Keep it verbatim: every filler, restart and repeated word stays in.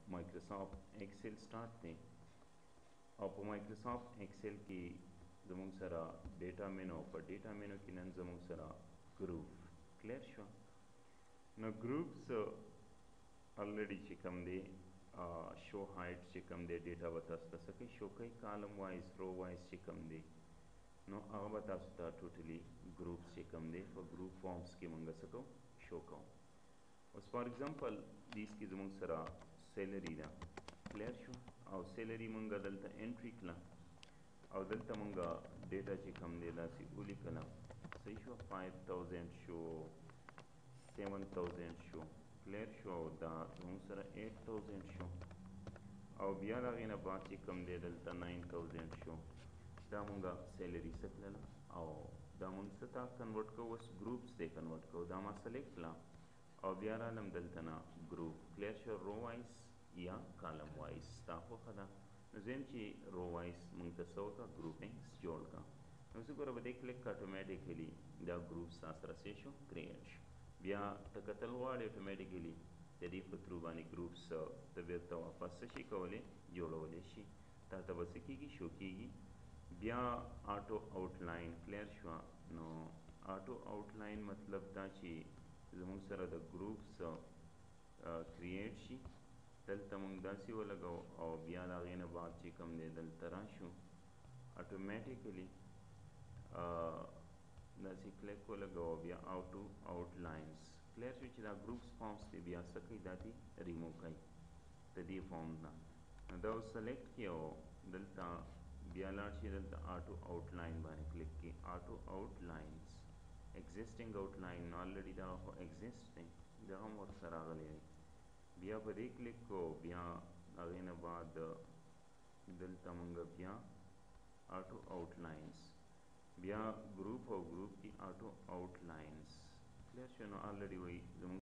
Microsoft Excel start थे और په Microsoft Excel کې زموږ سره ډیټا مینو په ډیټا مینو کې نن زموږ سره ګروپ کلیر شو نو ګروپس الریډي چې کوم دی شو هایټ چې کوم دی ډیټا به تاسو ته څه کوي شو کوي کالم وایز رو وایز چې کوم دی نو هغه به تاسو ته ټوټلی ګروپس چې کوم دی په ګروپ فارمز کې مونږ څه کوو شو کوو اوس فار ایگزامپل دیس کې زموږ سره سیلری ده کلیر شو او سیلری مونږ دلته انټری کړه او دلته مونږ ډیټا چې کوم دی داسې ولیکله صحیح شو فایو تھاؤزینډ شو سیون تھاؤزینډ شو کلیر شو او دا زموږ سره ایټ تھاؤزینډ شو او بیا د هغې نه بعد چې کوم دی دلته ناین تھاؤزینډ شو دا مونږ سیلری څه کړله او دا مونږ څه ته کنورټ کوو اوس ګروپس ته کنورټ کوو دا ما سلیکټ کړه او بیا رالم دلته نه ګروپ کلیر شو رو وایز یا کالم وایز ستا خوښه ده نو زه یم چې رو وایز مونږ ته څه وکړه ګروپینګس جوړ کړه نو زه ګوره په دې کلیک کړه اټومیټیکلي دا ګروپ ستا سره څه شو کریټ شو بیا ته کتل غواړې اټومیټیکلي د دې په تھرو باندې ګروپس ته بیرته واپس څه شي کولی جوړولی شي تا ته به څه کېږي شو کېږي بیا آټو آوټلاین کلیر شوه نو آټو آوټلاین مطلب دا چې زموږ سره د ګروپس کریټ شي دلته مونږ داسې ولګو او بیا د هغې نه بعد چې کوم دی دلته راشو اټومیټیکلی داسې کلیک ولګو او بیا آټو آوټلاینز کلیر شو چې دا ګروپس فارمز دی بیا څه کوي دا دی ریموو کوي د دې فارم نه نو دا اوس سلیکټ کړي او دلته بیا لاړ شي دلته آټو آوټلاین باندې کلیک کړي آټو آوټلاینز ایگزسټینګ آوټلاین نو الریډي دا خو ایگزسټ دی دغه هم ورسره راغلی دی بیا په دې کلیک کو بیا هغې نه بعد دلته مونږ بیا آټو آوټلاینز بیا ګروپ او ګروپ کې آټو آوټلاینز کلیر شو نو الریډي وایي زموږ